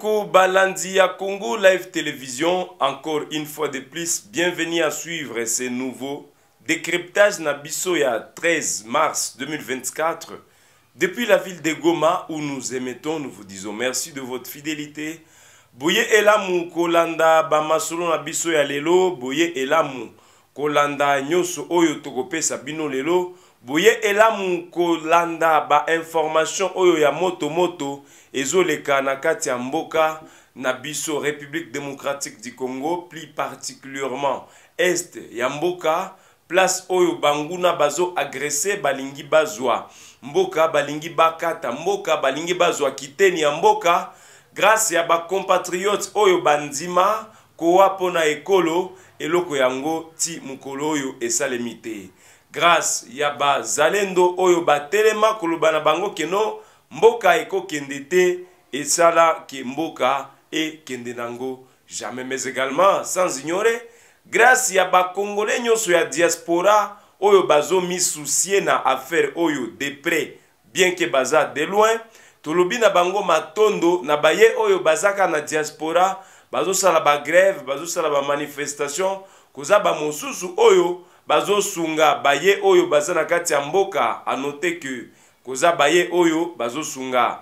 Bandeko Balandi à Congo Live Télévision, encore une fois de plus, bienvenue à suivre ces nouveaux décryptages Nabiso ya 13 mars 2024. Depuis la ville de Goma où nous émettons, nous vous disons merci de votre fidélité. Boye elamu kolanda bamasolo Nabiso ya lelo, boye elamu kolanda nyoso oyo tokopesa bino lelo, boye elamu kolanda ba information oyo ya moto ezoleka na kati ya mboka na biso République démocratique du Congo, plus particulièrement est ya mboka, place oyo banguna bazo agressé balingi bazwa mboka, balingi bakata mboka, balingi bazwa kiteni ya mboka grâce ya ba compatriotes oyo bandima kowa pona ekolo eloko yango ti mukolo oyo esalemite grâce ya ba zalendo oyo batelema koloba na bango keno mboka eko kende te esala ke mboka e kende nango jamais, mais également sans ignorer grâce ya ba congolais nyonso ya diaspora oyo bazo mi soucier na affaire oyo de près bien que baza de loin tolobi na bango matondo na baye oyo bazaka na diaspora bazo sala ba grève bazo sala ba manifestation koza ba mosusu oyo bazo sunga baye oyo baza na kati ya mboka. A noter que koza baye oyo bazo sunga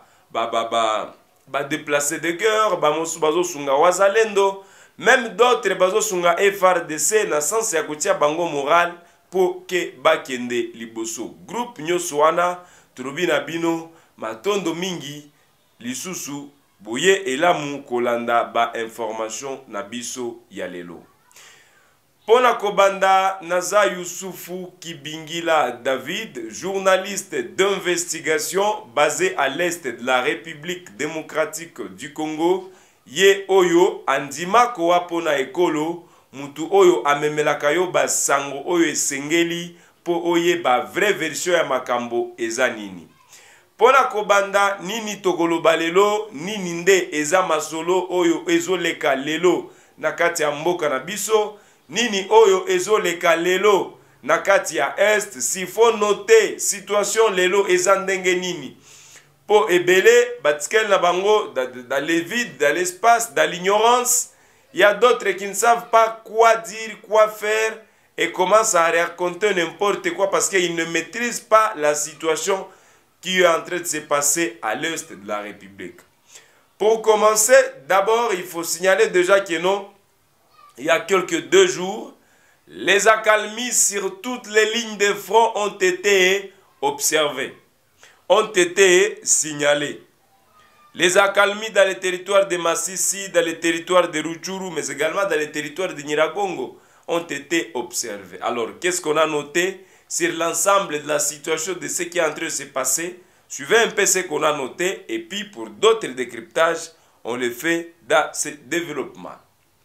ba déplacé de guerre ba mosu bazo sunga wazalendo, même d'autres bazo sunga FRDC na sens ya kotia bango moral pour que bakende liboso groupe nyoso wana tolobi na bino matondo mingi lisusu boye elamu kolanda ba information na biso ya lelo. Pona kobanda naza Youssoufou Kibingila David, journaliste d'investigation basé à l'est de la République démocratique du Congo, ye oyo andima kowa pona ekolo mutu oyo amemelaka yo basango oyo esengeli po oye ba vraie version ya makambo eza nini. Pona kobanda nini tokoloba lelo, nini nde eza masolo oyo ezoleka lelo na kati ya mboka na biso, nini oyo ezoleka lelo na kati ya est, si faut noter situation lelo eza ndenge nini po ebele batikel na bango dans le vide, dans l'espace, dans l'ignorance. Il y a d'autres qui ne savent pas quoi dire, quoi faire et commencent à raconter n'importe quoi parce qu'ils ne maîtrisent pas la situation qui est en train de se passer à l'est de la République. Pour commencer, d'abord, il faut signaler déjà que non, il y a quelques 2 jours, les accalmies sur toutes les lignes de front ont été observées, ont été signalées. Les accalmies dans les territoires de Massissi, dans les territoires de Rutshuru, mais également dans les territoires de Nyiragongo, ont été observées. Alors, qu'est-ce qu'on a noté sur l'ensemble de la situation de ce qui est en train de se passer? Suivez un peu ce qu'on a noté et puis pour d'autres décryptages, on le fait dans ce développement.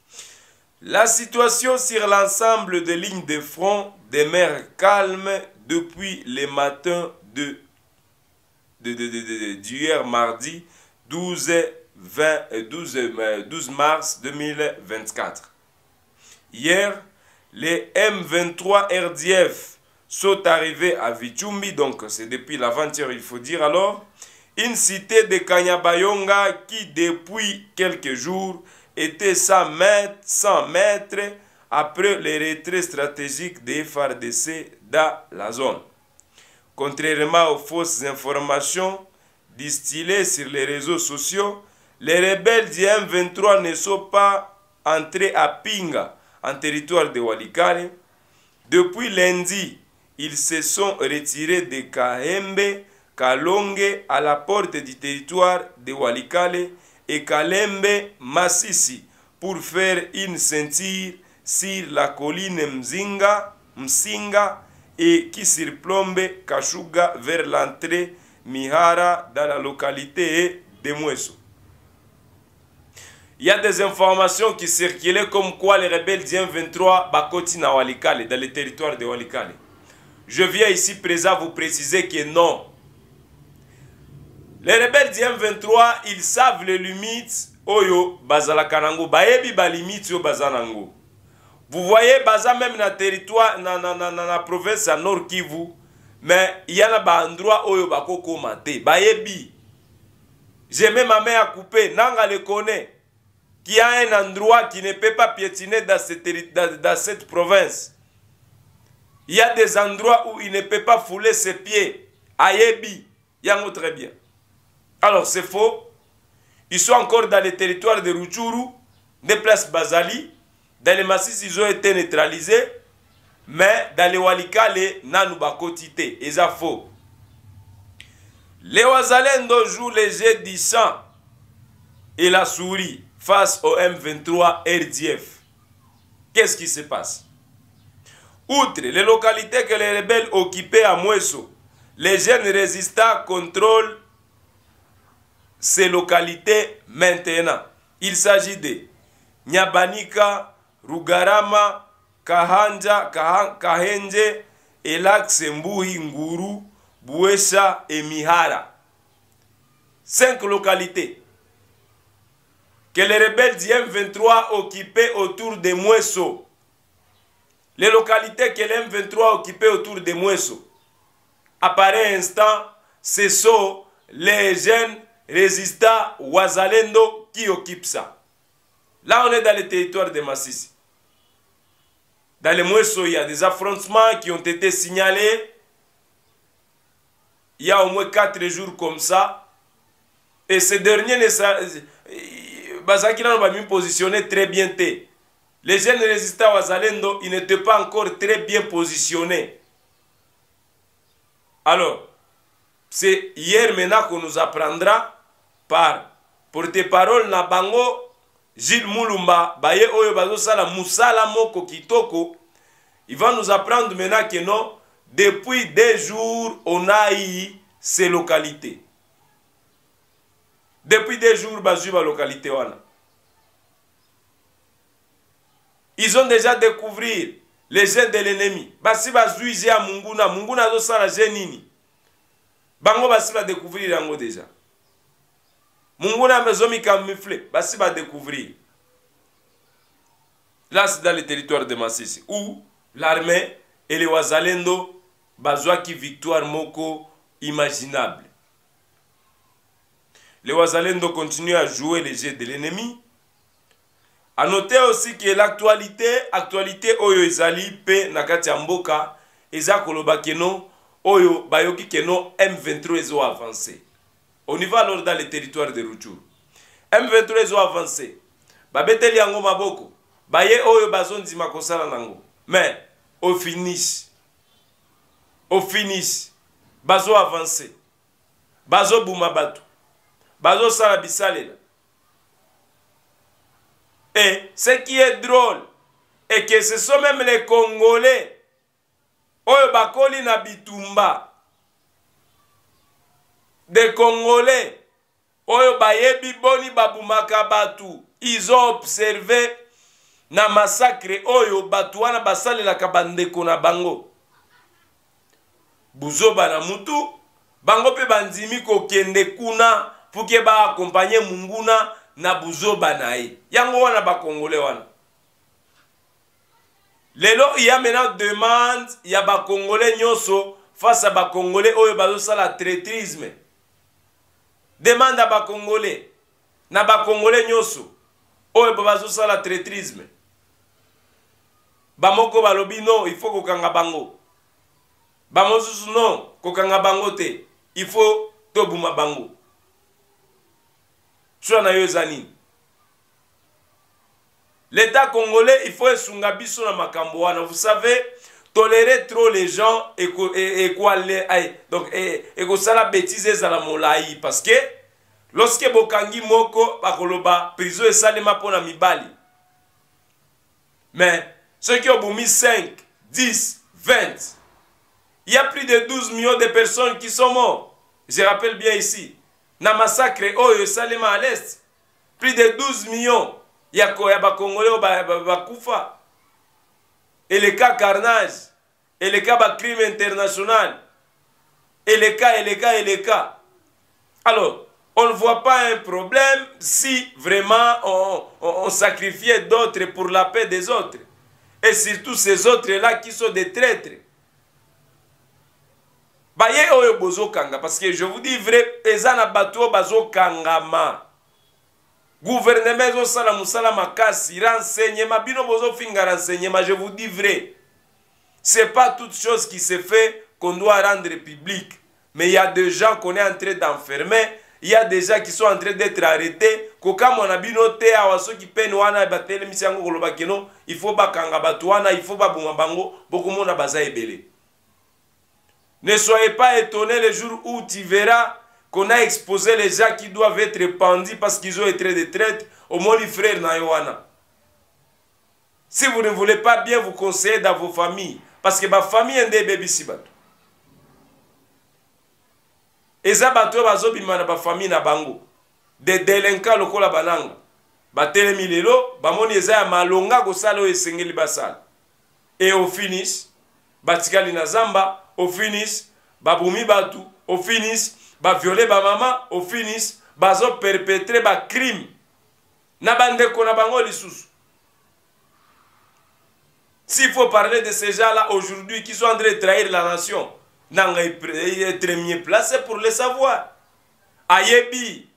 La situation sur l'ensemble des lignes de front demeure calme depuis le matin d'hier mardi 12 mars 2024. Hier, les M23 RDF sont arrivés à Vichumbi, donc c'est depuis l'avant-hier il faut dire alors, une cité de Kanyabayonga qui depuis quelques jours était 100 mètres après les retraits stratégiques des FARDC dans la zone. Contrairement aux fausses informations distillées sur les réseaux sociaux, les rebelles du M23 ne sont pas entrés à Pinga, en territoire de Walikale. Depuis lundi, ils se sont retirés de Kahembe, Kalonge à la porte du territoire de Walikale et Kalembe Massissi pour faire une ceinture sur la colline Msinga et qui surplombe Kashuga vers l'entrée Mihara dans la localité de Mweso. Il y a des informations qui circulaient comme quoi les rebelles du M23 bakoti na Walikale, dans le territoire de Walikale. Je viens ici présent vous préciser que non. Les rebelles du M23, ils savent les limites oyo bazala kanango, baebi ba limites yo bazanango. Vous voyez baza même na territoire na province à Nord Kivu, mais il y a ba endroit oyo bakoko mate, baebi. J'ai mis ma main à couper. Nanga le connaît. Qui a un endroit qui ne peut pas piétiner dans cette province. Il y a des endroits où il ne peut pas fouler ses pieds. Ayebi. Yango très bien. Alors c'est faux. Ils sont encore dans les territoires de Rutshuru, des places Bazali. Dans les massifs, ils ont été neutralisés. Mais dans les Walikale, Nanubakotite. Et ça faux. Les Wazalendo jouent les jets du sang et la souris face au M23 RDF. Qu'est-ce qui se passe? Outre les localités que les rebelles occupaient à Mweso, les jeunes résistants contrôlent ces localités maintenant. Il s'agit de Nyabanika, Rugarama, Kahanja, Kahenje, Elak, Sembuhi, Nguru, Bouesha et Mihara. 5 localités que les rebelles du M23 occupaient autour de Mweso. Les localités que les M23 occupaient autour de Mweso. À pareil instant, ce sont les jeunes résistants Wazalendo qui occupent ça. Là, on est dans le territoire de Massissi. Dans les Mweso, il y a des affrontements qui ont été signalés. Il y a au moins 4 jours comme ça. Et ces derniers ne sont positionnés très bien. Les jeunes résistants Wazalendo, ils n'étaient pas encore très bien positionnés. Alors, c'est hier maintenant qu'on nous apprendra par porte-parole na bango Gilles Moulumba, Baye Oyo Bazo Sala Moussala Moko Kitoko. Il va nous apprendre maintenant que non, depuis 2 jours, on a eu ces localités. Depuis 2 jours, Bazu la localité. Ils ont déjà découvert les jeunes de l'ennemi. Basi Bazu Ije à Munguna, Munguna Zo Sala Genini. Bango Basi va découvrir yango déjà. Munguna Mezomi Kamufle, Basi va découvrir. Là, c'est dans le territoire de Massissi, où l'armée et les Wazalendo Bazwa qui victoire moko imaginable. Les Wazalendo continuent à jouer les jeux de l'ennemi. A noter aussi que l'actualité Oyo Ezali P Nakati Mboka Eza Koloba Keno Oyo Bayoki Keno M23 Ezo avancé. On y va alors dans les territoires de Rutshuru. M23 Ezo avancé. Babeteli Yango Maboko. Baye Oyo Bazon Dima Kosala Nango. Mais au finish, Bazo avancé. Bazo Boumabatu. Bazo Sarabisalela. Et ce qui est drôle, est que ce sont même les Congolais. Oyo Bakoli na Bitumba. Des Congolais. Oyo Bayebi Boni Babumaka Batu. Ils ont observé na massacre Oyo Batuana Basale la Kabandeko na Bango. Buzoba na Mutu. Bango pe bandimi ko kende kuna. Puke ba accompagner Munguna na Buzoba nae. Yango wana ba Congolais wana. Lelo il y a maintenant demande, il y a ba Congolais nyoso face à ba Congolais oyo bazo sala traîtrisme. Demande à ba Congolais na ba Congolais nyoso oyo bazo sala traîtrisme. Ba moko balobi non, il faut kokanga bango. Ba mosusu non, kokanga bango te. Il faut tobuma bango. L'État congolais, il faut esungabiso na makambo wana. Vous savez, tolérer trop les gens et quoi donc et ko sala bêtises à la molai parce que lorsque bokangi moko bakoloba prison et salema pona mibali. Mais ceux qui ont mis 5, 10, 20, il y a plus de 12 millions de personnes qui sont mortes. Je rappelle bien ici. Na massacre Oyo Salema à l'Est. Plus de 12 millions. Il y a Congolais Bakufa. Et les cas carnage. Et les cas crime international. Et les cas. Alors, on ne voit pas un problème si vraiment on sacrifiait d'autres pour la paix des autres. Et surtout ces autres-là qui sont des traîtres. baye oyo bozo kanga parce que je vous dis vrai ezana bato bazo kangama gouvernement zo sala musala makasi renseignement bino bozo finga renseignement je vous dis vrai c'est pas toute chose qui se fait qu'on doit rendre public mais il y a des gens qu'on est en train d'enfermer il y a des gens qui sont en train d'être arrêtés koka mona bino te awaso ki pene wana batele misango koloba keno il faut bakanga bato wana il faut babuma bango beaucoup mona baza ebele. Ne soyez pas étonnés le jour où tu verras qu'on a exposé les gens qui doivent être pendus parce qu'ils ont été des traîtres au moins les frères na yoana. Si vous ne voulez pas bien vous conseiller dans vos familles parce que ma famille est des bébés si bateau. Et ça bateau bazo bimana ba famille na bango. Des délinquants lokola bananga. Ba telemi lelo ba moni eza ya malonga ko sala o esengeli basala. Et au finish batikali na zamba au finish babumi batu au finish ba violer ba maman au finish bazo perpétrer ba crime na bande ko na bango lisusu. S'il faut parler de ces gens-là aujourd'hui qui sont en train de trahir la nation, nanga être mieux placé pour le savoir. Ayebi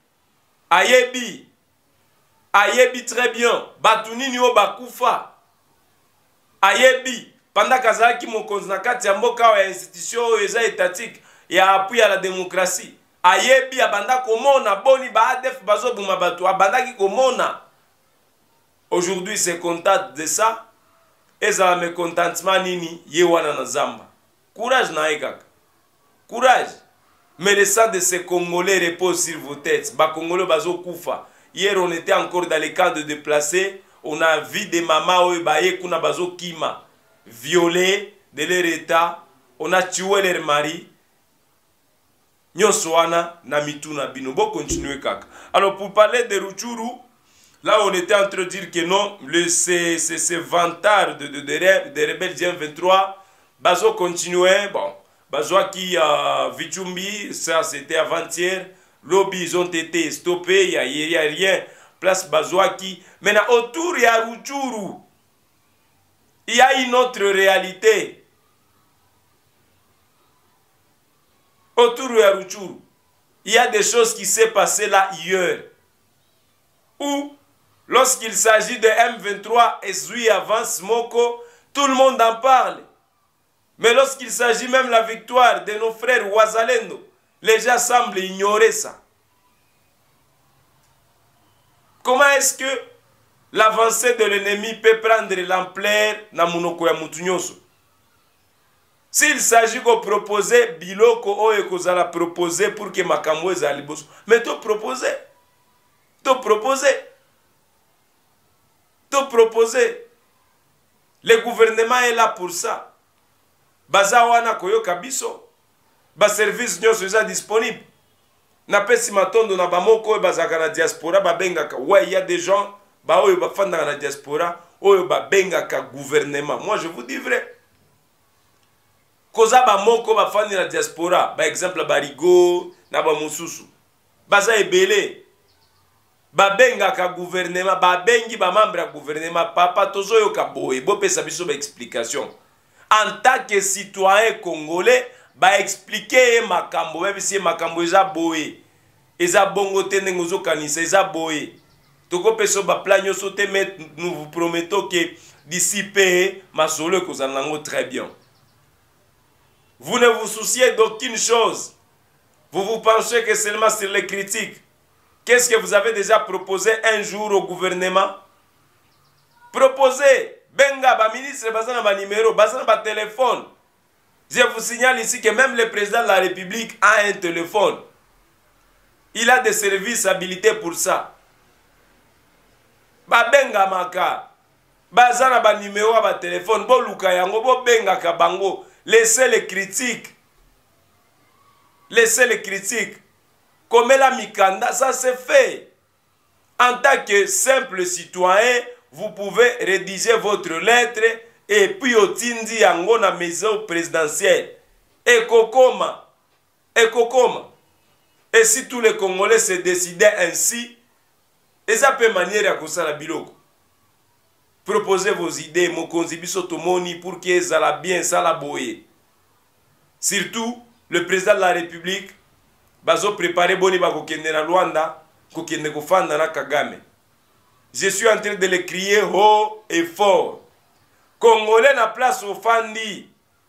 très bien. Batuni niyo bakufa. Ayebi pendant kazaki mokonzi na kati ya mboka wa institution eza étatique ya appui à la démocratie. Ayebi abanda komona boni ba ADF bazo buma batu abandaki komona. Aujourd'hui c'est content de ça. Eza me contentement nini ye wana na zamba. Courage na ekaka. Courage. Mais le sang de ces Congolais repose sur vos têtes. Ba Congolais bazo kufa. Hier on était encore dans les camps de déplacés. On a vu des mamans oyo baye kuna bazo kima. Violés de leur état. On a tué leur mari. Nyonso wana na mituna bino. Bo continuer kaka. Alors pour parler de Rutshuru, là, on était en train de dire que non, ces vantards de rebelles du M23, bazo continuait, bon, bazo qui Vichumbi, ça c'était avant-hier, lobby ils ont été stoppés, il y a rien, place bazo qui. Maintenant, autour il y a Rutshuru, il y a une autre réalité. Autour il y a Rutshuru, il y a des choses qui s'est passées là hier, où lorsqu'il s'agit de M23 et Zui avance Moko, tout le monde en parle. Mais lorsqu'il s'agit même de la victoire de nos frères Ouazalendo, les gens semblent ignorer ça. Comment est-ce que l'avancée de l'ennemi peut prendre l'ampleur na munoko ya mutunyoso? S'il s'agit de proposer biloko oyo kozala proposer pour que makambo ezali boso, mais to proposer. Le gouvernement est là pour ça. Baza wana koyoka biso. Ba service nyonso eza disponible. Na pesi matondo na bamoko bazaka na diaspora babengaka. Ouais, il y a des gens ba oyo bafanda na diaspora oyo babengaka gouvernement. Moi je vous dis vrai. Koza bamoko bafandi na diaspora, par exemple Barigo na ba mususu. Baza ebele. Babengaka gouvernement, babengi ba membre ya gouvernement, papa tozoyo kaboye, bo pesa biso ba explication. En tant que citoyen congolais, ba expliquer makambo, même si makambo eza boye. Eza bongo te ndenge ozokanisa eza boye. Toko peso ba plan nyonso te, mais nous vous promettons que d'ici peu masolo kozala nango très bien. Vous ne vous souciez d'aucune chose. Vous pensez que seulement sur les critiques. Qu'est-ce que vous avez déjà proposé un jour au gouvernement? Proposez. Benga, ba ministre, bazana ba numéro, bazana ba téléphone. Je vous signale ici que même le président de la République a un téléphone. Il a des services habilités pour ça. Ba benga maka. Bazana ba numéro, ba téléphone. Bo luka yango, bo benga ka bango. Laissez les critiques. Laissez les critiques. Comme la Mikanda, ça se fait. En tant que simple citoyen, vous pouvez rédiger votre lettre et puis au tindi yango na maison présidentielle. Et kokoma. Et si tous les Congolais se décidaient ainsi, et ça peut manière à kosala biloko. Proposez vos idées, mokonzi biso tomoni pour que ça la bien, ça la boye. Surtout, le président de la République bazo préparé boni bakokende na Luanda kokende kofanda na Kagame. Je suis en train de le crier haut et fort. Congolais na place au fandi.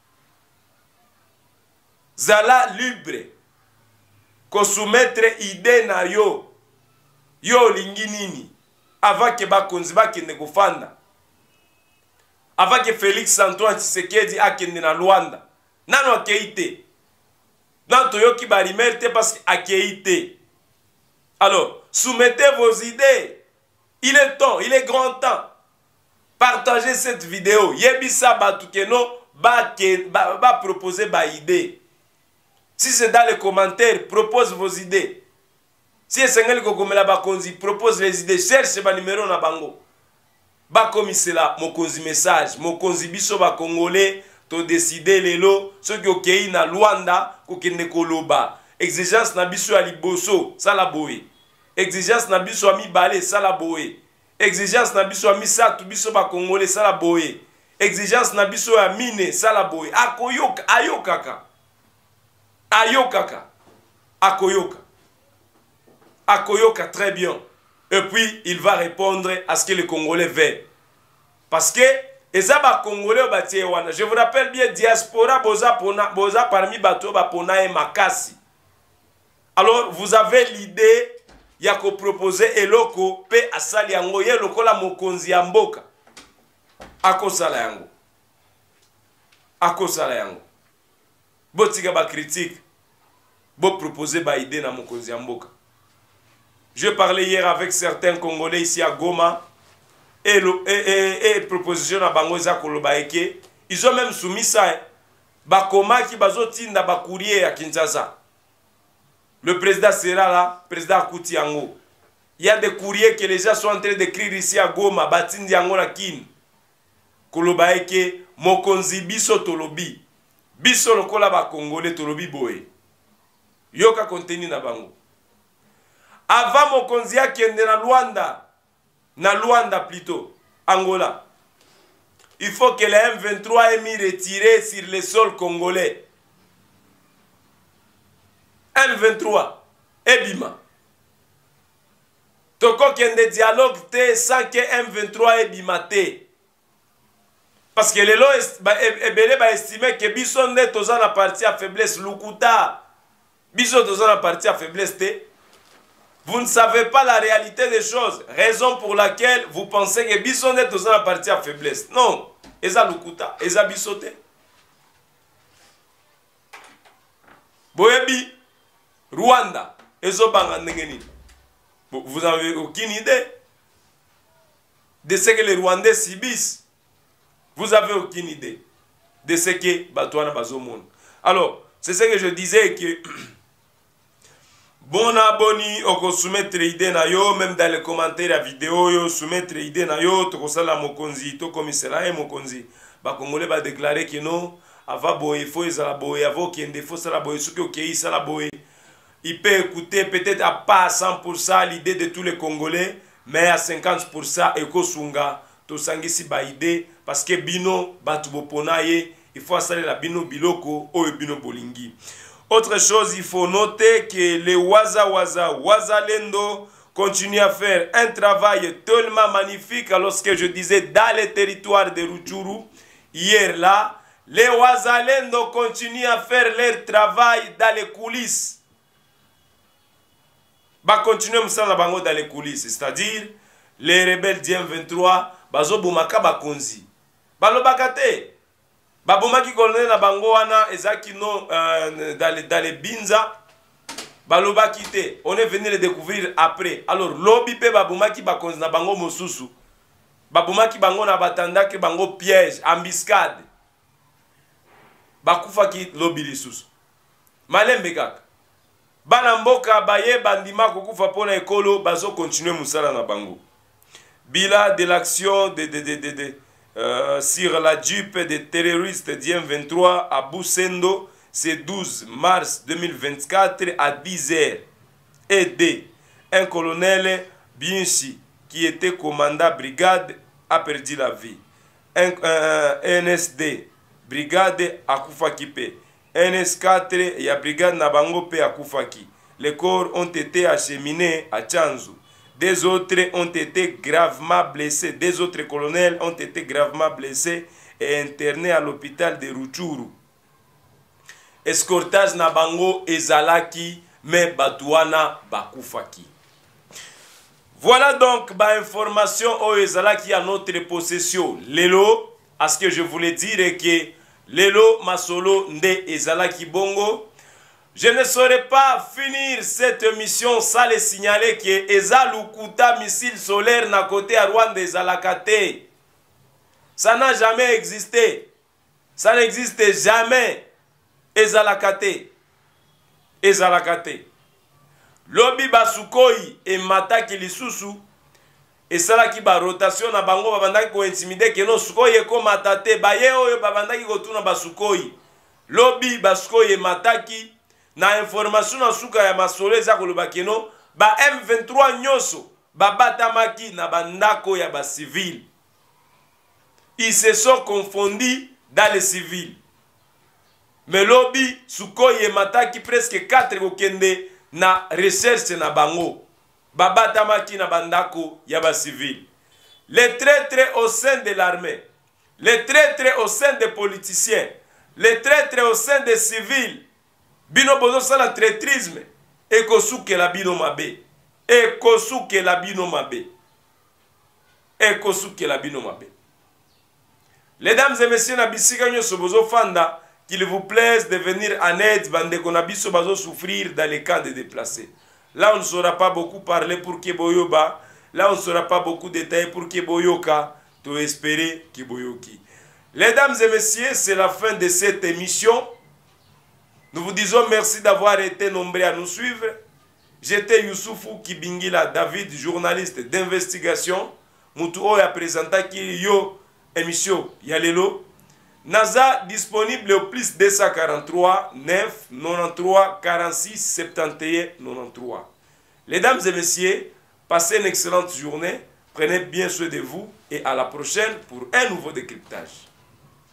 Zala libre. Ko soumettre idée na yo. Yo lingi nini. Avant que bakonzi bakende kofanda. Avant que Félix Antoine Tshisekedi akende na Luanda. Nano akeite. Nanto yo ki barimerte parce akeite. Alors, soumettez vos idées. Il est temps, il est grand temps. Partagez cette vidéo. Yebisa batukeno ba proposer ba idée. Si c'est dans les commentaires, propose vos idées. Si c'est ngeli kokomela bakonzi, propose les idées. Cherche ba numéro na bango. Ba komisela mokonzi message, mokonzi biso ba congolais to décider lelo ce qui okei na Luanda kokende koloba. Exigence na biso ya liboso, ça la boye. Exigence na biso ami balé, ça la boye. Exigence na biso ami satu biso ba congolais, ça la boye. Exigence na biso ya mine, ça la boye. Akoyoka, ayokaka. Ayokaka. Akoyoka. Akoyoka très bien. Et puis, il va répondre à ce que les Congolais veulent. Parce que, je vous rappelle bien, diaspora, boza parmi bateau, bapona et makasi. Alors, vous avez l'idée, ya ko proposer eloko, pe asali yango, ye loko la mokonzi ya mboka. Ako sala yango. Ako sala yango. Botika ba critique, bo proposer ba idée na mokonzi ya mboka. Je parlais hier avec certains Congolais ici à Goma et proposition à Bango Kolobaeke. Ils ont même soumis ça. Bakoma qui bazotinda ba courrier à Kinshasa. Le président sera là, président Koutiango. Il y a des courriers que les gens sont en train d'écrire ici à Goma, Batindi Yango la Kin. Kolobaeke, Mokonzi biso tolobi. Biso lokola ba Congolais tolobi boé. Yoka contenu na Bango. Avant mokonzi akende na Luanda plutôt, Angola. Il faut que les M23 aient mis retiré sur le sol congolais. M23, Ebima. Toko kende dialogue te sans que M23 Ebima te. Parce que les lois estimé que biso net toza na partie à faiblesse Lukuta. Biso toza na partie à faiblesse te. Vous ne savez pas la réalité des choses. Raison pour laquelle vous pensez que Bisson est dans la partie à faiblesse. Non. Eza lukuta. Eza bisote. Boyebi. Rwanda. Ezo banga ndengeni. Vous n'avez aucune idée de ce que les Rwandais subissent. Vous n'avez aucune idée de ce que Batouana Bazomon. Alors, c'est ce que je disais que... Bon abonné, on peut soumettre idée na yo, même dans les commentaires à vidéo, yo soumettre idée na yo, to kosala mokonzi, to komisela e mokonzi. Ba Congolais ba déclarer que non, ava boye, faut ezala boye, avo kende, faut sala boye, souki okei sala boye. Il peut écouter peut-être à pas à 100% l'idée de tous les Congolais, mais à 50% eko sunga, to sangisi ba idée, parce que bino, batu boponaye, il faut saler la bino biloko, o bino bolingi. Autre chose, il faut noter que les Wazalendo continuent à faire un travail tellement magnifique lorsque je disais dans les territoires de Rutshuru. Hier là, les Wazalendo continuent à faire leur travail dans les coulisses. Bah continuer dans les coulisses, c'est-à-dire les rebelles du M23, bazo boumaka bakonzi. Balo bakate. Babomaki colonel na bango wana ezaki non dans les binza baloba quitté. On est venu le découvrir après. Alors lobi pe babomaki bakonzi na bango mosusu. Babomaki bango na batanda ke bango piège, embuscade. Bakufa ki lobi lisusu. Malembe kaka. Bana mboka baye bandima kokufa pona ekolo bazo continuer musala na bango. Bilan de l'action sur la dupe des terroristes d'IM23 à Boussendo, c'est 12 mars 2024 à 10h. Et un colonel Bienchi, qui était commandant brigade, a perdu la vie. Un NSD, brigade à Koufakipe. NS4 ya brigade Nabango pe akufaki. Les corps ont été acheminés à Tchanzu. Des autres ont été gravement blessés. Des autres colonels ont été gravement blessés et internés à l'hôpital de Rutshuru. Escortage Nabango ezalaki mais Batouana bakufaki. Voilà donc l'information au ezalaki à notre possession. Lelo, à ce que je voulais dire est que Lelo Masolo nde ezalaki bongo. Je ne saurais pas finir cette émission sans le signaler que Eza Lukuta missile solaire na côté à Rwanda ezalakate. Ça n'a jamais existé. Ça n'existe jamais. Ezalakate. Ezalakate. Lobi basukoi et mataki lisusu. Et ça qui ba rotation na bango babandaki ko intimider que no sukoi eko matate ba ye oyo babandaki ko tuna basukoi. Lobi basukoi et mataki. Na information na suka ya masolo eza koloba keno ba M23 nyoso babatamaki na bandako ya ba civil. Ils se sont confondus dans les civils. Mais lobi sukoye mataki presque 4 kokende na recherche na bango babatamaki na bandako ya ba civil. Les traîtres au sein de l'armée, les traîtres au sein des politiciens, les traîtres au sein des civils. Bino bozo sala traîtrisme et kosuke la bino mabe et kosuke la bino mabe et kosuke la bino mabe. Mesdames et messieurs na bisika nyoso bozo fanda, qu'il vous plaise de venir en aide bande konabiso bazo souffrir dans les camps de déplacés. Là on ne saura pas beaucoup parler pour Keboyoba, là on ne saura pas beaucoup détailler pour Keboyoka, to espérer Keboyoki. Mesdames et messieurs, c'est la fin de cette émission. Nous vous disons merci d'avoir été nombreux à nous suivre. J'étais Youssoufou Kibingila David, journaliste d'investigation. Moutou a présenté yo émission Yalelo. Naza disponible au plus 243 9 93 46 71 93. Mesdames et messieurs, passez une excellente journée. Prenez bien soin de vous et à la prochaine pour un nouveau décryptage.